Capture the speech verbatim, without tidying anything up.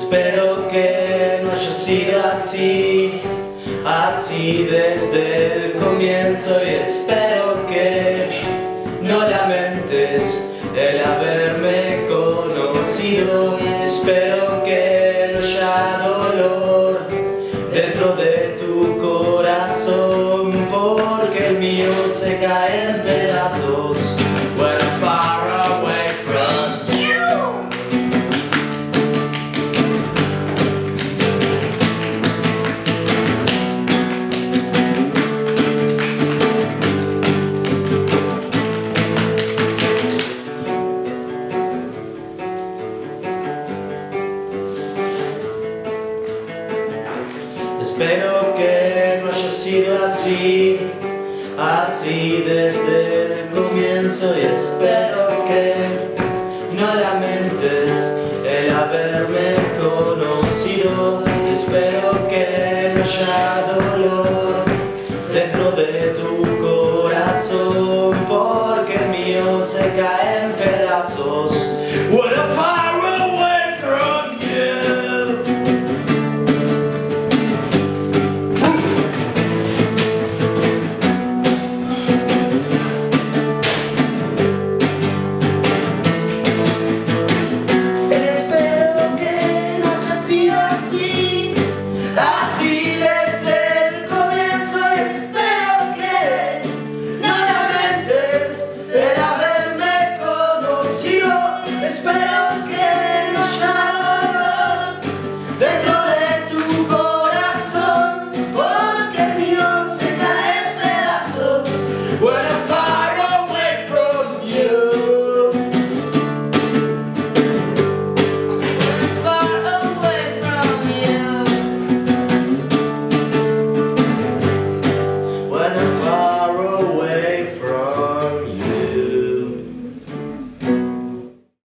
Espero que no haya sido así, así desde el comienzo, y espero que no lamentes el haberme conocido. Espero que no haya dolor dentro de tu corazón, porque el mío se cae en pedazos when I'm far away from you. Espero que no haya sido así, así desde el comienzo, y espero que no lamentes el haberme conocido. Espero que no haya dolor